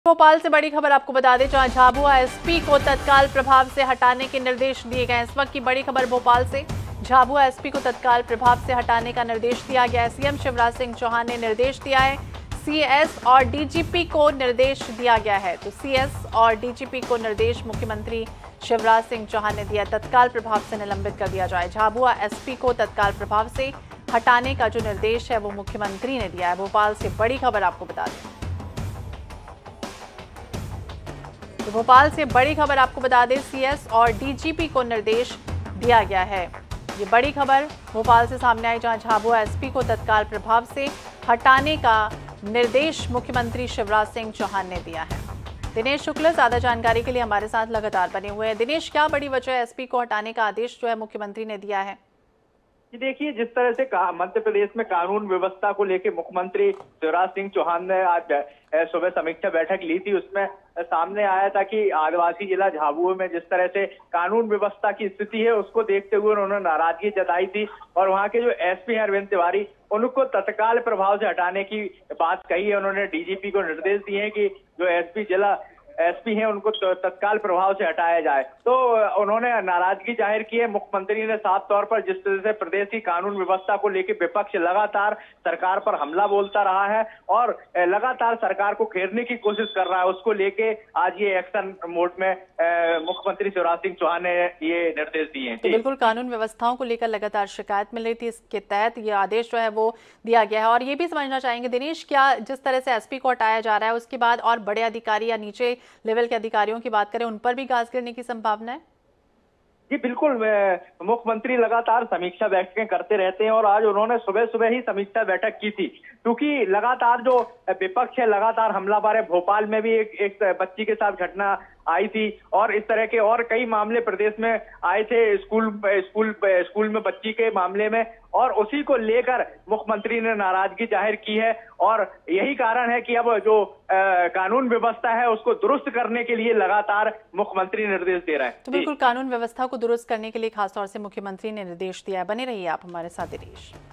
भोपाल से बड़ी खबर आपको बता दें, जहां झाबुआ एसपी को तत्काल प्रभाव से हटाने के निर्देश दिए गए। इस वक्त की बड़ी खबर भोपाल से, झाबुआ एसपी को तत्काल प्रभाव से हटाने का निर्देश दिया गया है। सीएम शिवराज सिंह चौहान ने निर्देश दिया है। सीएस और डीजीपी को निर्देश दिया गया है। तो सीएस और डीजीपी को निर्देश मुख्यमंत्री शिवराज सिंह चौहान ने दिया, तत्काल प्रभाव से निलंबित कर दिया जाए। झाबुआ एसपी को तत्काल प्रभाव से हटाने का जो निर्देश है वो मुख्यमंत्री ने दिया है। भोपाल से बड़ी खबर आपको बता दें, तो भोपाल से बड़ी खबर आपको बता दें, सीएस और डीजीपी को निर्देश दिया गया है। ये बड़ी खबर भोपाल से सामने आई, जहां झाबुआ एसपी को तत्काल प्रभाव से हटाने का निर्देश मुख्यमंत्री शिवराज सिंह चौहान ने दिया है। दिनेश शुक्ल ज्यादा जानकारी के लिए हमारे साथ लगातार बने हुए हैं। दिनेश, क्या बड़ी वजह है एसपी को हटाने का आदेश जो है मुख्यमंत्री ने दिया है? देखिए, जिस तरह से मध्य प्रदेश में कानून व्यवस्था को लेकर मुख्यमंत्री शिवराज सिंह चौहान ने आज सुबह समीक्षा बैठक ली थी, उसमें सामने आया था कि आदिवासी जिला झाबुआ में जिस तरह से कानून व्यवस्था की स्थिति है उसको देखते हुए उन्होंने नाराजगी जताई थी और वहां के जो एसपी हैं अरविंद तिवारी, उनको तत्काल प्रभाव से हटाने की बात कही है। उन्होंने डीजीपी को निर्देश दिए हैं कि जो एसपी हैं उनको तत्काल प्रभाव से हटाया जाए। तो उन्होंने नाराजगी जाहिर की है। मुख्यमंत्री ने साफ तौर पर जिस तरह से प्रदेश की कानून व्यवस्था को लेकर विपक्ष लगातार सरकार पर हमला बोलता रहा है और लगातार सरकार को घेरने की कोशिश कर रहा है, उसको लेके आज ये एक्शन मोड में मुख्यमंत्री शिवराज सिंह चौहान ने ये निर्देश दिए हैं। तो बिल्कुल कानून व्यवस्थाओं को लेकर लगातार शिकायत मिल रही थी, इसके तहत ये आदेश जो है वो दिया गया है। और ये भी समझना चाहेंगे दिनेश, क्या जिस तरह से एसपी को हटाया जा रहा है उसके बाद और बड़े अधिकारी या नीचे लेवल के अधिकारियों की बात करें, उन पर भी घास गिरने की संभावना है? जी बिल्कुल, मुख्यमंत्री लगातार समीक्षा बैठकें करते रहते हैं और आज उन्होंने सुबह सुबह ही समीक्षा बैठक की थी, क्योंकि लगातार जो विपक्ष है लगातार हमलावर है। भोपाल में भी एक बच्ची के साथ घटना आई थी और इस तरह के और कई मामले प्रदेश में आए थे, स्कूल में बच्ची के मामले में, और उसी को लेकर मुख्यमंत्री ने नाराजगी जाहिर की है। और यही कारण है कि अब जो कानून व्यवस्था है उसको दुरुस्त करने के लिए लगातार मुख्यमंत्री निर्देश दे रहे हैं। तो बिल्कुल कानून व्यवस्था को दुरुस्त करने के लिए खासतौर से मुख्यमंत्री ने निर्देश दिया है। बने रहिए आप हमारे साथ दिनेश।